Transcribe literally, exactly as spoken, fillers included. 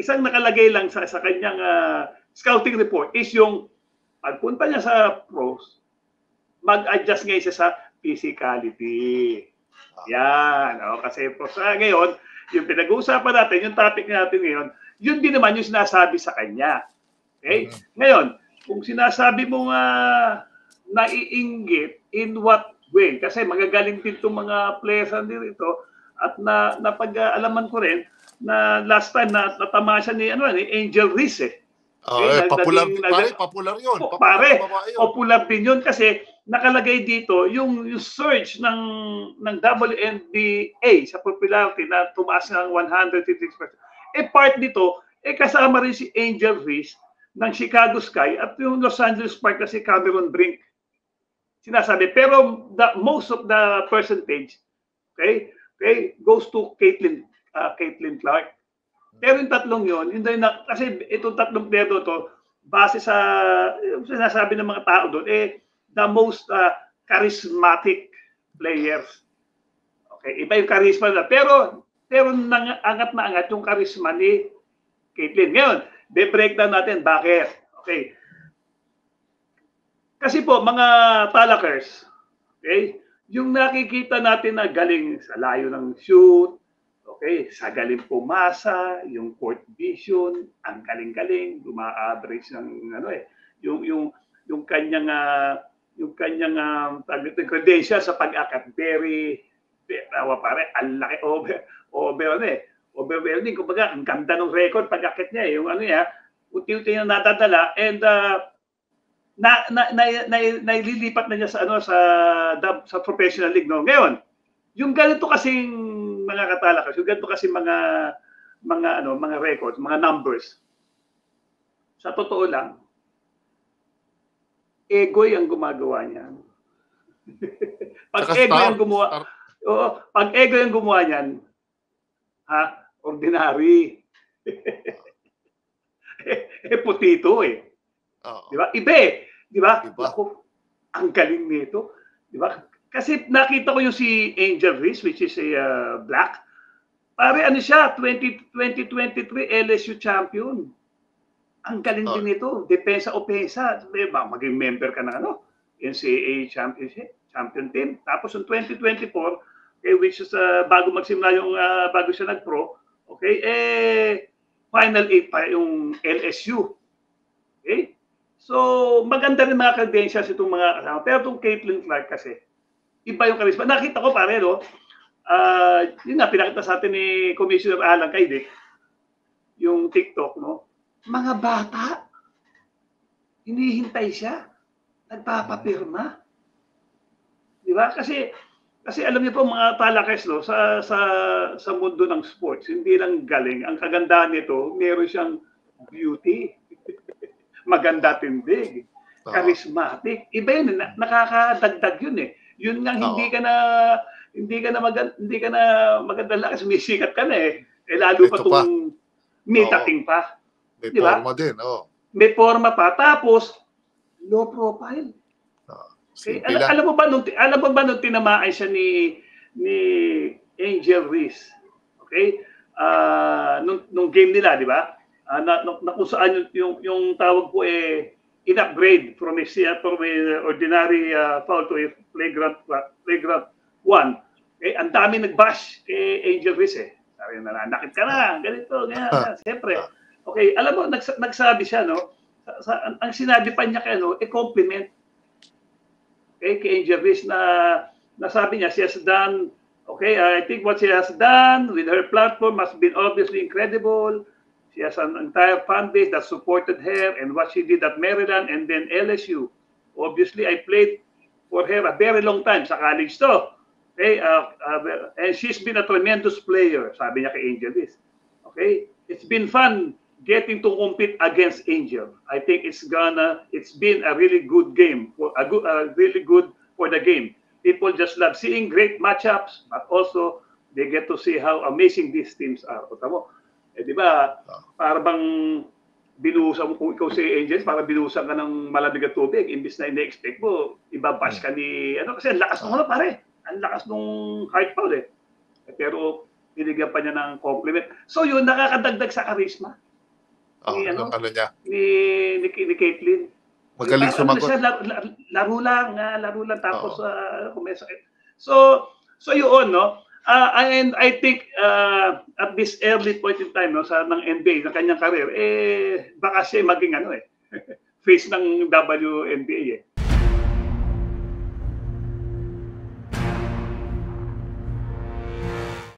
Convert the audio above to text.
isang nakalagay lang sa, sa kanyang uh, scouting report is yung pagpunta niya sa pros, mag-adjust ngayon siya sa physicality. Yan. O, kasi po sa ngayon, yung pinag-uusapan natin, yung topic natin ngayon, yun din naman yung sinasabi sa kanya. Okay? Mm-hmm. Ngayon, kung sinasabi mo nga naiinggit, in what way? Kasi magagaling din itong mga players din ito at na napag-alaman ko rin na last time na natama siya ni, ano, ni Angel Reese eh. Okay, uh, eh, popular, naging, pare, nag, popular yun. Po, pare, yun. Popular din yun kasi nakalagay dito yung, yung surge ng, ng W N B A sa popularity na tumaas ng one hundred fifty-six percent. Eh part dito, eh kasama rin si Angel Reese ng Chicago Sky at yung Los Angeles Sparks na si Cameron Brink. Sinasabi, pero the, most of the percentage, okay, okay, goes to Caitlin, uh, Caitlin Clark. Pero yung tatlong yun, hindi na, kasi itong tatlong player to, base sa yung sinasabi ng mga tao doon, eh, the most uh, charismatic players. Okay, iba yung charisma na. Pero, pero nang, angat na angat yung charisma ni Caitlin. Ngayon, be-breakdown natin, bakit? Okay. Kasi po, mga talakers, okay, yung nakikita natin na galing sa layo ng shoot, okay, sa galing pumasa, yung court vision, ang galing-galing, duma-average ng ano eh, yung yung yung kanyang uh, yung kanyang uh, credential sa pag-akat very awa pare, ang laki over over ano eh, overwhelming kumbaga, ang ganda ng record pag-akat niya eh, yung ano niya, unti-unti na nadadala and uh, na na na, na, naililipat na niya sa ano sa sa professional league no. Ngayon, yung ganito kasing mga katalakas, yung ganito kasi mga mga ano, mga records, mga numbers. Sa totoo lang, ego ang gumagawa niyan. Pag Saka ego star, yung gumawa, star. Oo, pag ego yung gumawa niyan, ha, ordinary. eh putito eh. Oh. Di ba? Iba eh. Di ba? Ako, ang galing nito. Di ba? Kasi nakita ko yung si Angel Reese, which is a uh, black. Pare, ano siya, twenty twenty-three L S U champion. Ang galing oh. din nito. Depensa opensa. Diba? Maging member ka ng ano, N C A A championship, champion team. Tapos yung twenty twenty-four, okay, which is uh, bago magsimula yung, uh, bago siya nag-pro, okay, eh, final eight pa yung L S U. Okay? So, maganda rin mga credentials itong mga kasama. Pero itong Caitlin Clark kasi, iba yung charisma. Nakita ko pare, no? Uh, yun nga, pinakita sa atin ni Commissioner Alan Kaidik, yung TikTok, no? Mga bata, hinihintay siya, nagpapapirma. Di ba? Kasi, kasi alam niyo po mga talakes, no? Sa, sa, sa mundo ng sports, hindi lang galing. Ang kagandahan nito, meron siyang beauty. Maganda tindig, charismatic. Iba yun, nakakadagdag yun eh. Yun nga hindi ka na hindi ka na maganda, hindi ka na maganda lang kasi misikat ka na eh. Eh lalo pa tong may dating pa. May diba? Forma din, oh. May forma pa tapos low profile. Oh, okay. Al alam mo ba nung alam mo ba nung tinamaan siya ni ni Angel Reese? Okay? Uh, nung nung game nila, di ba? Uh, na, na, na kung saan yung, yung, yung tawag ko eh in-upgrade from a, from a ordinary uh, foul to a flagrant, flagrant one. Eh, ang dami nag-bash kay Angel Reese eh. Sabi na, nanakit ka na, ganito, ganyan. Siyempre. Okay, alam mo, nags nagsabi siya, no? Sa, sa, ang, ang sinabi pa niya kay, ano, eh, compliment okay, kay Angel Reese na nasabi niya, she has done, okay, I think what she has done with her platform has been obviously incredible. She has an entire fan base that supported her and what she did at Maryland and then L S U. Obviously, I played for her a very long time sa college to. Okay, uh, uh, and she's been a tremendous player, sabi niya kay Angel Reese. Okay, it's been fun getting to compete against Angel. I think it's gonna, it's been a really good game, for a good, uh, really good for the game. People just love seeing great matchups, but also they get to see how amazing these teams are. Tama? Eh, di ba, para bang binuhusan mo, kung ikaw si Angels, para binuhusan ka ng malamig at tubig, imbis na ina-expect mo, ibabash ka ni, ano, kasi ang lakas nung ano, pare, ang lakas nung hard foul eh. eh. Pero, binigyan pa niya ng compliment. So yun, nakakadagdag sa charisma. Oh, ni ano, ano niya? Ni ni, ni Caitlyn. Magaling Parang sumagot. Ano siya, laro, laro lang, uh, laro lang tapos uh, kung may sakit. So, so yun, no? Uh, and I think uh, at this early point in time, no, sa ng N B A, ng kanyang career, eh, baka siya maging ano eh, face ng W N B A eh.